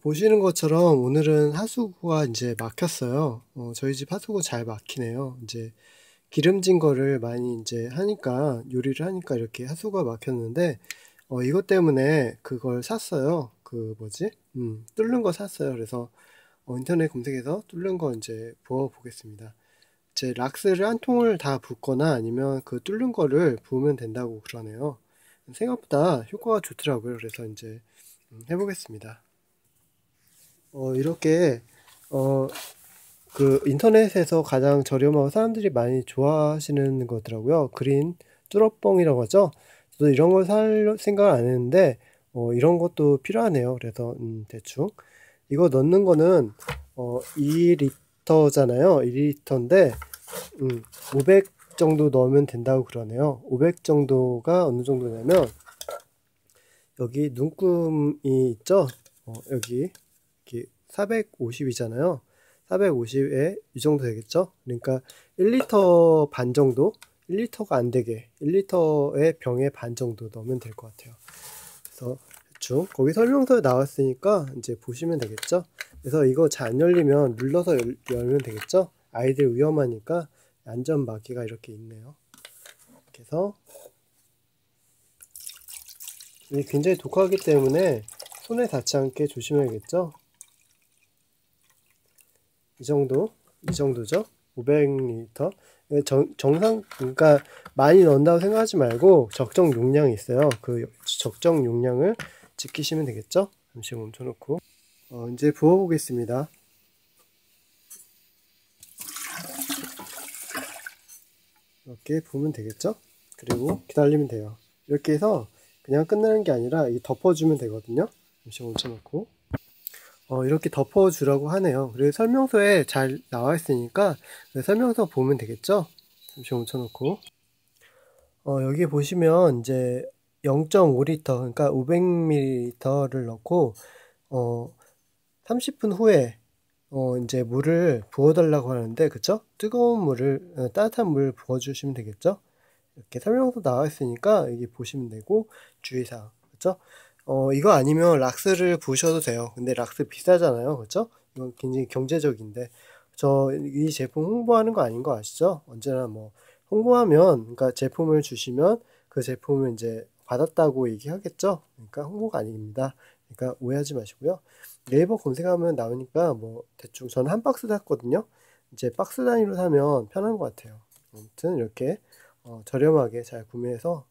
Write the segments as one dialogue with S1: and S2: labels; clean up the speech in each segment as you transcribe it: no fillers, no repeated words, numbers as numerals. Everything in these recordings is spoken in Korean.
S1: 보시는 것처럼 오늘은 하수구가 이제 막혔어요. 저희 집 하수구 잘 막히네요. 이제 기름진 거를 많이 이제 하니까, 요리를 하니까 이렇게 하수구가 막혔는데, 이것 때문에 그걸 샀어요. 그 뭐지? 뚫는 거 샀어요. 그래서 인터넷 검색해서 뚫는 거 이제 부어 보겠습니다. 제 락스를 한 통을 다 붓거나 아니면 그 뚫는 거를 부으면 된다고 그러네요. 생각보다 효과가 좋더라고요. 그래서 이제 해보겠습니다. 이렇게 어, 그 인터넷에서 가장 저렴하고 사람들이 많이 좋아하시는 거더라고요. 그린 뚫어뻥이라고 하죠. 저도 이런 걸 살 생각을 안 했는데 이런 것도 필요하네요. 그래서 대충 이거 넣는 거는 2리터잖아요. 2리터인데 500 정도 넣으면 된다고 그러네요. 500 정도가 어느 정도냐면 여기 눈금이 있죠? 여기 450이잖아요. 450에 이 정도 되겠죠? 그러니까 1리터 반 정도? 1리터가 안 되게 1리터의 병에 반 정도 넣으면 될 것 같아요. 그래서 대충 거기 설명서에 나왔으니까 이제 보시면 되겠죠? 그래서 이거 잘 안 열리면 눌러서 열면 되겠죠? 아이들 위험하니까 안전마개가 이렇게 있네요. 이렇게 해서 이게 굉장히 독하기 때문에 손에 닿지 않게 조심해야겠죠? 이 정도죠? 500리터. 정상, 그러니까 많이 넣는다고 생각하지 말고 적정 용량이 있어요. 그 적정 용량을 지키시면 되겠죠? 잠시 멈춰놓고. 이제 부어보겠습니다. 이렇게 부으면 되겠죠? 그리고 기다리면 돼요. 이렇게 해서 그냥 끝나는 게 아니라 이 덮어주면 되거든요. 잠시 멈춰놓고. 이렇게 덮어주라고 하네요. 그리고 설명서에 잘 나와 있으니까 설명서 보면 되겠죠? 잠시 멈춰놓고. 여기 보시면 이제 0.5리터, 그러니까 500ml를 넣고, 30분 후에, 이제 물을 부어달라고 하는데, 그쵸? 뜨거운 물을, 따뜻한 물을 부어주시면 되겠죠? 이렇게 설명서 나와 있으니까 여기 보시면 되고, 주의사항, 그쵸? 이거 아니면 락스를 부으셔도 돼요. 근데 락스 비싸잖아요. 그쵸? 이건 굉장히 경제적인데, 저 이 제품 홍보하는 거 아닌 거 아시죠? 언제나 뭐, 홍보하면, 그러니까 제품을 주시면 그 제품을 이제 받았다고 얘기하겠죠? 그러니까 홍보가 아닙니다. 그러니까 오해하지 마시고요. 네이버 검색하면 나오니까 뭐, 대충 저는 한 박스 샀거든요. 이제 박스 단위로 사면 편한 것 같아요. 아무튼 이렇게 저렴하게 잘 구매해서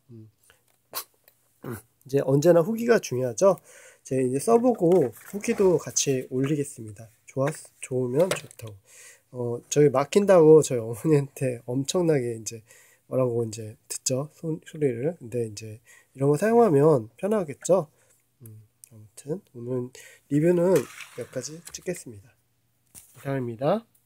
S1: 이제 언제나 후기가 중요하죠. 제가 이제 써보고 후기도 같이 올리겠습니다. 좋으면 좋다고. 저희 막힌다고 저희 어머니한테 엄청나게 이제 뭐라고 이제 듣죠. 소리를. 근데 이제 이런 거 사용하면 편하겠죠. 아무튼 오늘 리뷰는 여기까지 찍겠습니다. 이상입니다.